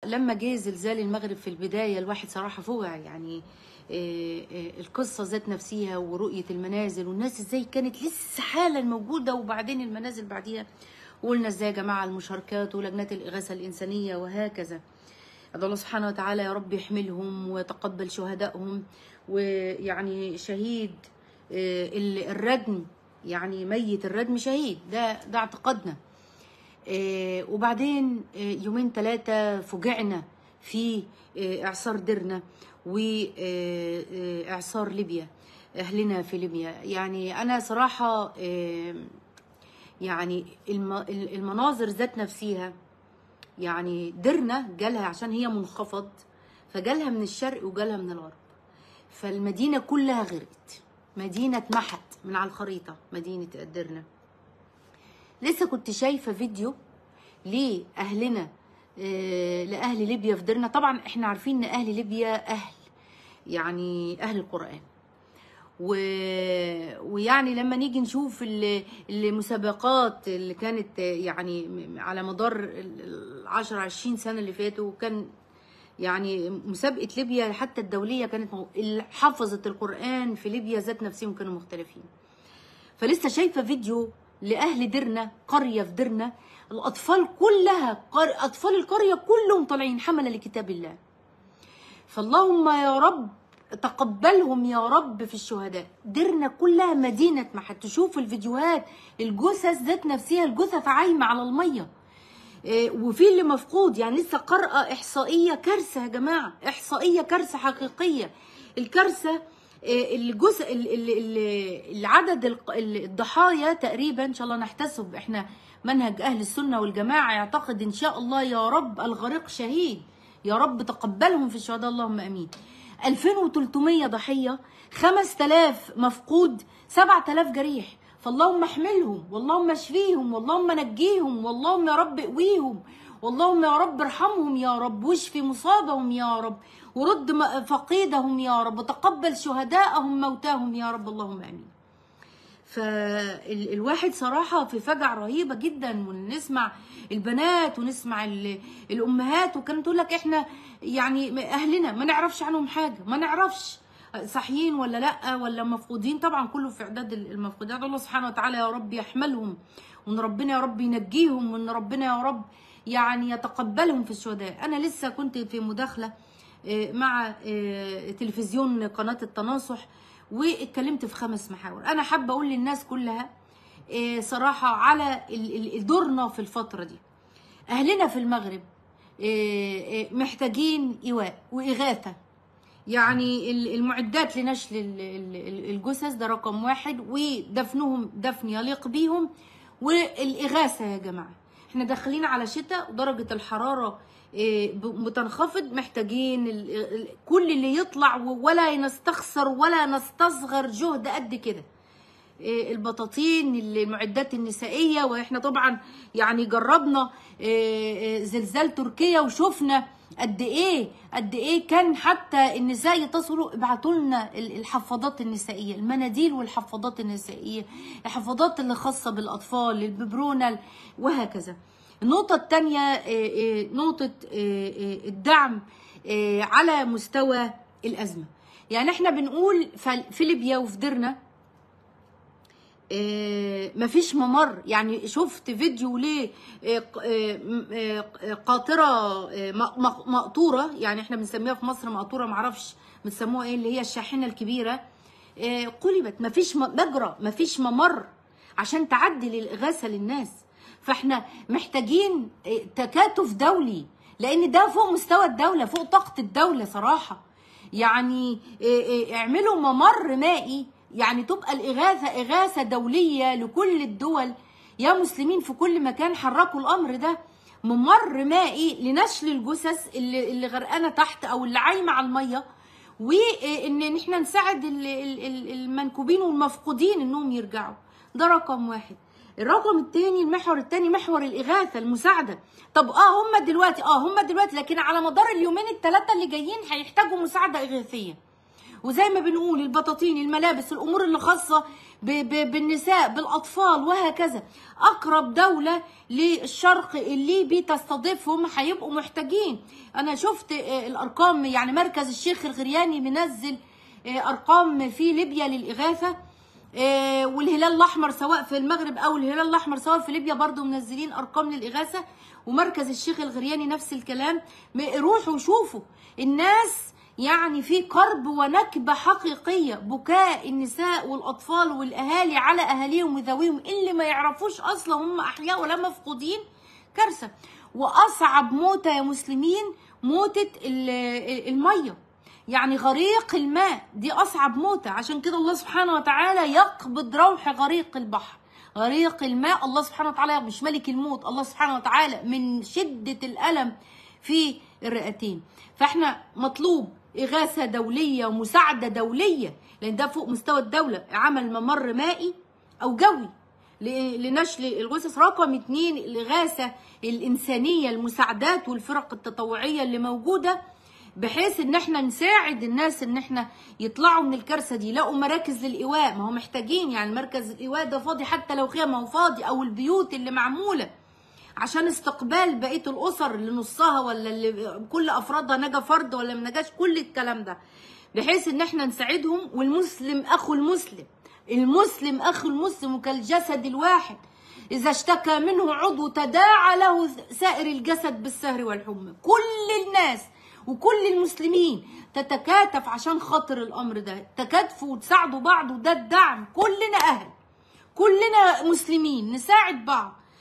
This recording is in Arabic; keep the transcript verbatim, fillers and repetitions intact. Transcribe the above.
لما جه زلزال المغرب في البداية الواحد صراحة فوجع يعني. آه، آه، القصة ذات نفسها ورؤية المنازل والناس ازاي كانت لسه حالا موجودة، وبعدين المنازل بعديها. وقلنا ازاي يا جماعة المشاركات ولجنات الإغاثة الإنسانية وهكذا. أدعو الله سبحانه وتعالى يا رب يحملهم ويتقبل شهدائهم. ويعني شهيد آه، الردم، يعني ميت الردم شهيد، ده ده اعتقادنا. آه، وبعدين آه، يومين ثلاثة فجعنا في آه، إعصار درنا وإعصار ليبيا، أهلنا في ليبيا. يعني أنا صراحة آه، يعني الم- المناظر ذات نفسها، يعني درنا جالها عشان هي منخفض، فجالها من الشرق وجالها من الغرب، فالمدينة كلها غرقت، مدينة اتمحت من على الخريطة، مدينة درنا. لسه كنت شايفة فيديو لأهلنا آه، لأهل ليبيا في درنا. طبعا احنا عارفين ان أهل ليبيا أهل، يعني أهل القرآن. و... ويعني لما نيجي نشوف ال- المسابقات اللي كانت يعني على مدار العشر عشرين سنة اللي فاتوا، كان يعني مسابقة ليبيا حتى الدولية كانت مو- اللي حفظت القرآن في ليبيا ذات نفسهم كانوا مختلفين. فلسه شايفة فيديو لأهل درنا، قرية في درنا، الأطفال كلها قر... أطفال القرية كلهم طالعين حملة لكتاب الله. فاللهم يا رب تقبلهم يا رب في الشهداء. درنا كلها مدينة ما هتشوف الفيديوهات، الجثث ذات نفسها، الجثث عايمة على المية. إيه، وفي اللي مفقود. يعني لسه قارئة إحصائية كارثة يا جماعة، إحصائية كارثة حقيقية. الكارثة إيه، الجزء ال- ال- ال- العدد الق- الضحايا تقريبا ان شاء الله نحتسب. احنا منهج اهل السنة والجماعة يعتقد ان شاء الله يا رب الغريق شهيد، يا رب تقبلهم في الشهداء اللهم امين. ألفين وثلاثمية ضحية، خمسة آلاف مفقود، سبعة آلاف جريح. فاللهم احملهم، واللهم اشفيهم، واللهم نجيهم، واللهم يا رب اقويهم، واللهم يا رب ارحمهم يا رب، واشفي مصابهم يا رب، ورد م- فقيدهم يا رب، وتقبل شهداءهم موتاهم يا رب اللهم امين. فالواحد صراحة في فجعة رهيبة جدا، ونسمع البنات ونسمع ال- الأمهات، وكانت تقول لك احنا يعني أهلنا ما نعرفش عنهم حاجة، ما نعرفش صحيين ولا لأ ولا مفقودين. طبعا كله في إعداد المفقودات. الله سبحانه وتعالى يا رب يحملهم، وإن ربنا يا رب ينجيهم، وإن ربنا يا رب يعني يتقبلهم في الشهداء. أنا لسه كنت في مداخلة آه، مع آه، تلفزيون قناة التناصح، واتكلمت في خمس محاور. انا حابه اقول للناس كلها آه، صراحه على ال- ال- دورنا في الفتره دي. اهلنا في المغرب آه، آه، محتاجين ايواء واغاثه. يعني ال- المعدات لنشل ال- ال- الجثث ده رقم واحد، ودفنهم دفن يليق بيهم، والاغاثه يا جماعه. احنا داخلين على شتاء ودرجه الحراره إيه، ب- بتنخفض، محتاجين ال- ال- كل اللي يطلع، ولا نستخسر ولا نستصغر جهد قد كده. إيه، البطاطين، المعدات النسائية. واحنا طبعا يعني جربنا إيه، إيه، زلزال تركيا، وشفنا قد ايه قد ايه كان حتى النساء يتصلوا ابعتوا لنا الحفاضات النسائية، المناديل والحفاضات النسائية، الحفاضات اللي خاصة بالاطفال، الببرونة وهكذا. النقطة الثانية نقطة إيه، الدعم إيه، على مستوى الأزمة. يعني احنا بنقول في ليبيا وفي درنا آه، مفيش ممر. يعني شفت فيديو ليه آه، آه، آه، قاطرة آه، م- م- مقطورة، يعني احنا بنسميها في مصر مقطورة، معرفش بتسموها ايه، اللي هي الشاحنة الكبيرة، آه، قلبت. مفيش م- مجرى، مفيش ممر عشان تعدي للإغاثة للناس. فاحنا محتاجين آه، تكاتف دولي، لأن ده فوق مستوى الدولة، فوق طاقة الدولة صراحة. يعني آه، آه، اعملوا ممر مائي، يعني تبقى الإغاثة إغاثة دولية لكل الدول. يا مسلمين في كل مكان حركوا الأمر ده، ممر مائي لنشل الجثث اللي, اللي غرقانة تحت أو اللي عايمة على المية، وإن احنا نساعد ال- ال- ال- المنكوبين والمفقودين إنهم يرجعوا. ده رقم واحد. الرقم الثاني، المحور الثاني، محور الإغاثة، المساعدة. طب اه هم دلوقتي اه هم دلوقتي لكن على مدار اليومين الثلاثة اللي جايين هيحتاجوا مساعدة إغاثية. وزي ما بنقول البطاطين، الملابس، الامور اللي خاصه ب ب بالنساء، بالاطفال، وهكذا. اقرب دوله للشرق الليبي تستضيفهم هيبقوا محتاجين. انا شفت الارقام، يعني مركز الشيخ الغرياني منزل ارقام في ليبيا للاغاثه، والهلال الاحمر سواء في المغرب او الهلال الاحمر سواء في ليبيا برضو منزلين ارقام للاغاثه، ومركز الشيخ الغرياني نفس الكلام. روحوا شوفوا الناس، يعني في كرب ونكبه حقيقيه، بكاء النساء والاطفال والاهالي على اهاليهم وذويهم اللي ما يعرفوش اصلا هم احياء ولا مفقودين. كارثه. واصعب موته يا مسلمين موته الميه، يعني غريق الماء، دي اصعب موته. عشان كده الله سبحانه وتعالى يقبض روح غريق البحر، غريق الماء. الله سبحانه وتعالى مش ملك الموت، الله سبحانه وتعالى من شده الالم في الرئتين. فاحنا مطلوب اغاثه دوليه ومساعده دوليه، لان ده فوق مستوى الدوله، عمل ممر مائي او جوي لنشل الغثث. رقم اتنين الاغاثه الانسانيه، المساعدات والفرق التطوعيه اللي موجوده، بحيث ان احنا نساعد الناس ان احنا يطلعوا من الكارثه دي. لقوا مراكز للايواء، ما هو محتاجين، يعني مركز الايواء ده فاضي، حتى لو خيمه فاضي، او البيوت اللي معموله عشان استقبال بقيه الاسر اللي نصها ولا اللي كل افرادها نجا فرد ولا ما نجاش، كل الكلام ده بحيث ان احنا نساعدهم. والمسلم اخو المسلم، المسلم اخو المسلم كالجسد الواحد، اذا اشتكى منه عضو تداعى له سائر الجسد بالسهر والحمى. كل الناس وكل المسلمين تتكاتف عشان خاطر الامر ده، تكاتفوا وتساعدوا بعض، وده الدعم. كلنا اهل، كلنا مسلمين، نساعد بعض.